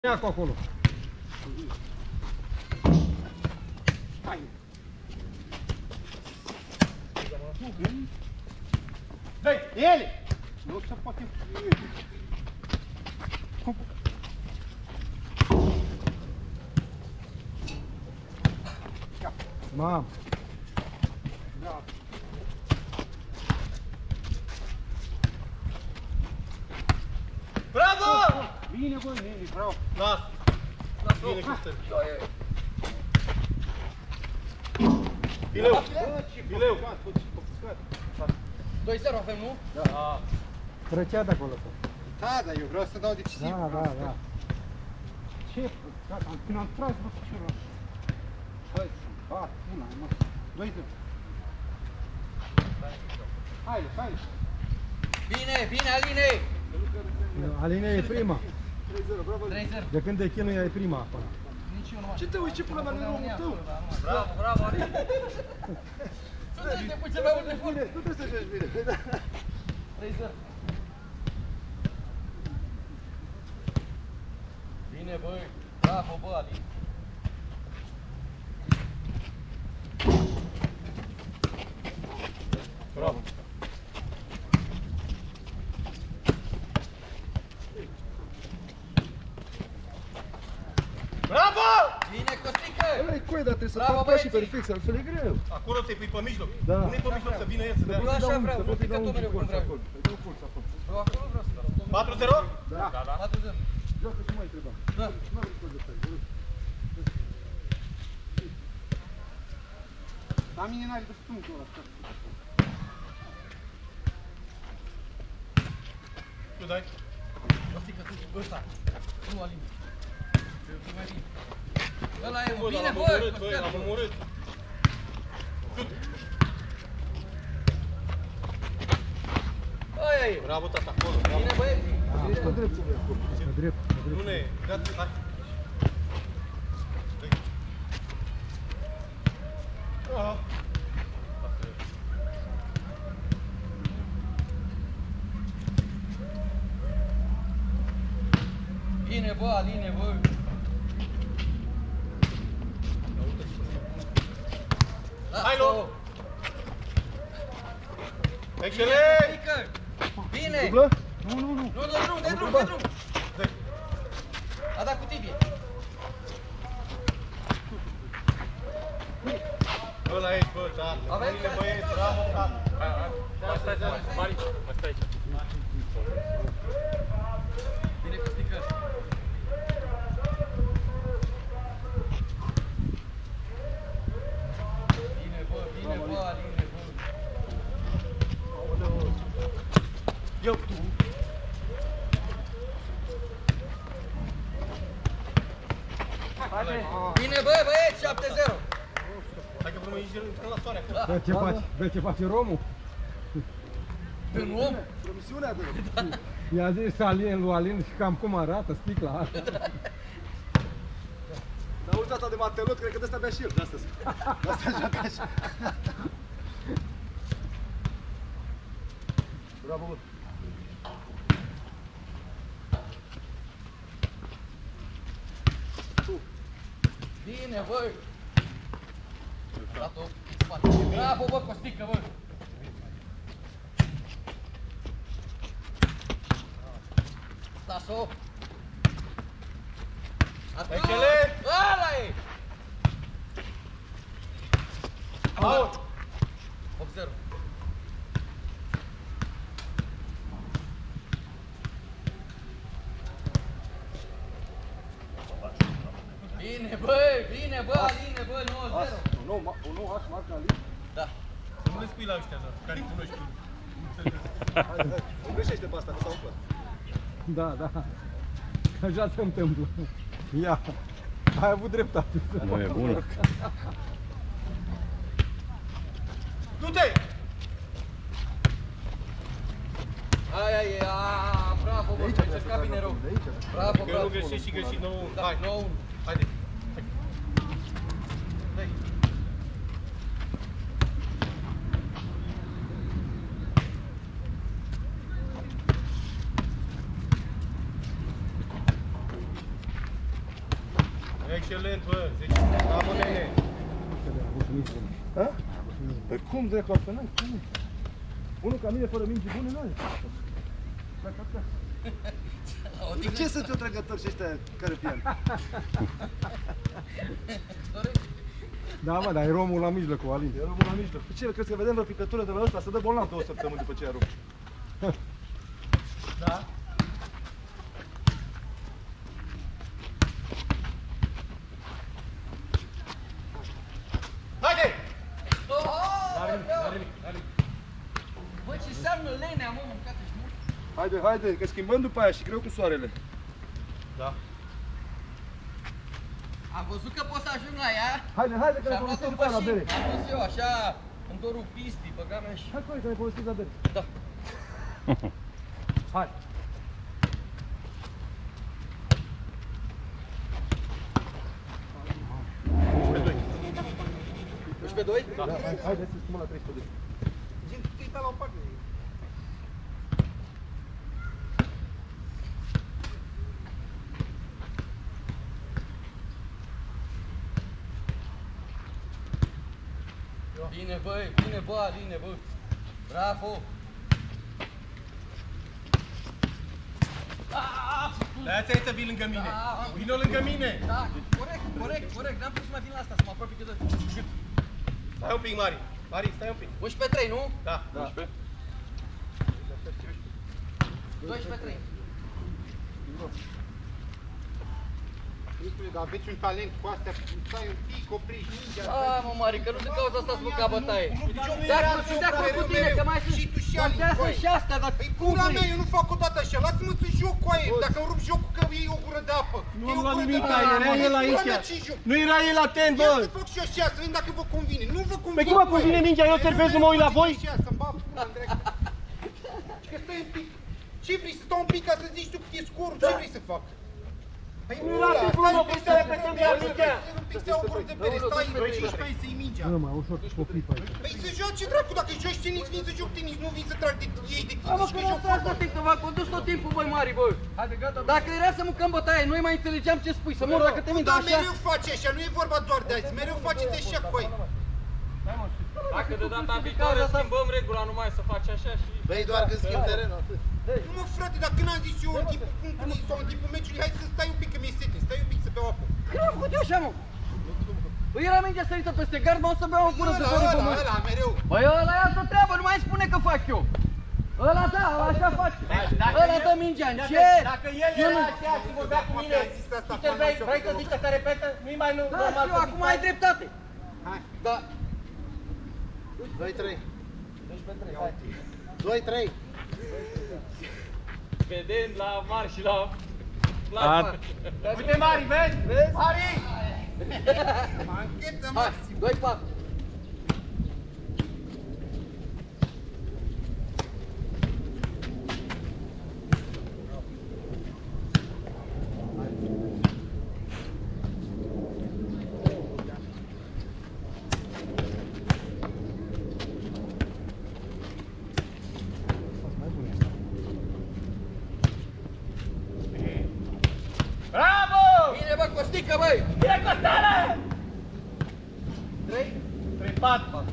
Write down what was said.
Ia cu acolo. Hai. Dai, ele! Nu se poate. Mam. Bravo. Bravo! Bine, bă, Neni, bravo. Las. Bine, Costel. Fileu. Fileu. 2-0 avem, nu? Da. Trecea de acolo. Da, dar eu vreau să dau decisiv. Da. Ce? Da, când am tras, bă, ce roșu. Hai să bat, una, mă. 2-0. Haide. Bine, Aline! Aline e prima. 3-0, bravo. 3-0. De când te chinui, e prima acolo. Nici eu nu m-am. Ce te uiți, ce pula mea, nu e omul tău? Bravo, Aline! Tu trebuie să te pui cel mai mult de furt. Tu trebuie să joci bine. 3-0. Bine, băi! Bravo, bă, Aline! Bravo. Bravo! Bine, Costică! Ăla-i coi, dar trebuie să Bravo, fac pașii băieții! perfect, altfel e greu. Acolo te pui pe mijloc. Da. Pune-i pe mijloc să vină el să dea. Eu așa vreau, nu pică tot mereu cum vreau. Dă-o colț acolo. Eu acolo vreau să dau. 4-0? Da. 4-0. Joacă ce mai trebuie. Da. Nu am riscul de tăi. La mine n-are de punctul ăla. Tu dai. Costică, tu, ăsta. Nu, Aline. Tu mai bine. Ăla e, Bă, bine, l-am bă! omorât, băi, l-am omorât. Șut. Aia e! Bravo, tata, acolo. Bravo. Bine, băieții! Ești pe dreptul meu acolo. Pe drept. Nu ne, gata, hai. Aha. Bine, bă, Aline, bă! Hai, Lo! Excelent! Bine! Dublă? Nu, de drum! A dat cu tibie. Ăla e, bă, tata. Avem? Bine, băieți, bravo, tata. Mai stai, Mari, mai stai aici. Bine, Costică. Bine, bă, Aline, bă. Eu, tu. Bine, bă, băieți, 7-0. Hai că vrem intrăm la soare acolo. Vezi ce face Romul? Un om? Promisiunea de I-a zis Alin lui Alin și cam cum arată sticla asta. Dar uite asta de matelot, cred că de asta bea și el. De asta joacă așa. Bravo, bă. Bine, bă. Dat-o în spate. Bravo, bă, Costică, bă. Las-o. Atât. Excelent! Ăla e! Out! 8-0. Bine, bă, Aline, bă, 9-0. Un nou aș marca Ali. Da. Să nu le spui la ăștia, care-i cunoști tu. Hai. Nu greșește pe asta, că s-a umplut. Da. Așa se întâmplă. Ia. Ai avut dreptate. Nu e bună. Du-te! Aia e, bravo, bă, ai încercat bine rău. De aici. Bravo, Că eu bravo. nu greșești și greșit 9. Da, Hai, 9-1. haide. Dai. Excelent, bă, 10. Da, mă, nene. Păi cum dracu altfel n-ai? Cum e? Unul ca mine fără mingi bune n-ai. De ce sunt eu trăgători și ăștia care pierd? Da, mă, dar e romul la mijloc, Alin. E romul la mijloc. Pe ce, crezi că vedem vreo picătură de la ăsta? Să dă bolnav 2 săptămâni după ce a rupt. Da? Haide! Bă, ce înseamnă lenea, mă, mâncate-și mult. Haide, haide, că schimbăm după aia și greu cu soarele. Da. Am văzut că pot să ajung la ea. Haide, haide, că Și ne am luat povestim o după aia la bere. mașină. Am dus eu așa, în dorul pistii, băga mea și... Hai, că ne povestim la bere. Da. Hai. Pe 2? Da, haide să schimbăm la 13. Zi-i la o parte. Bine, băi, bine, bă, Aline, bă. Bravo. Dar ați aici să vii lângă mine. Vino lângă mine. Da, corect. N-am putut să mai vin la asta, să mă apropii că de... Stai un pic, Mari. Mari, stai un pic. 11-3, nu? Da. 12-3. Dar aveți un talent cu astea, stai un pic, opriși mingea. Mă, Mari, că nu din cauza asta sunt ca bătaie. Sunt de acord cu tine, că mai sunt... Și tu și Ali, Contează și astea, dar... Păi pula mea, eu nu fac odată așa, lasă-mă să joc cu aia, dacă îmi rup jocul că iei o gură de apă. Nu am luat nimic, era el aici. Nu era el atent, Ia bă! să fac și eu așa, să vedem dacă vă convine. Nu vă convine. Păi cum mă convine mingea? Eu servez, nu mă uit la voi? Să-mi bag pula în dreapta. Și că stai un pic. Ce vrei să stau un pic ca să zici tu cât e scurul? Ce vrei să fac? Păi nu era timpul, mă, păi să repetăm iar mingea. Un pic să iau o gură de bere, stai și stai să-i mingea. Nu, mă, ușor, cu clip aici. Păi să joci dracu, dacă joci tenis, vin să joc tenis, nu vin să trag de ei de tine Mă, și că că nu joc ați fotbal. tot timp, că v-am condus tot timpul, băi, Mari, bă. Haide, gata, Dacă era să mâncăm bătaie, noi mai înțelegeam ce spui, să mor dacă te mint, Da, așa... mereu faci așa, nu e vorba doar de azi, mereu faceți așa cu ei. Dacă de data viitoare schimbăm regula numai să faci așa și... Băi, doar când schimb terenul, atât. Nu mă frate, dar când am zis eu în timpul punctului sau în timpul meciului, hai să stai un pic că mi-e sete, stai un pic să beau apă. Când am făcut eu așa, mă? Păi era mingea sărită peste gard, mă, o să beau o gură de dorul pe mână. Ăla, mereu. Băi, ăla e altă treabă, nu mai spune că fac eu. Ăla da, ăla așa face. Ăla dă mingea, încet. Dacă el era așa și vorbea cu mine, vrei să zici că se repetă? Nu-i mai Da, normal știu, să acum ai dreptate. Hai. Da. 2-3. 2-3. Vedem la mari și la... Uite, Mari, vezi? Mari! Anchetă, Hai, maxim. 2-4. Bravo! Bine, bă, Costică, băi! Bine, Costale! 3? 3-4.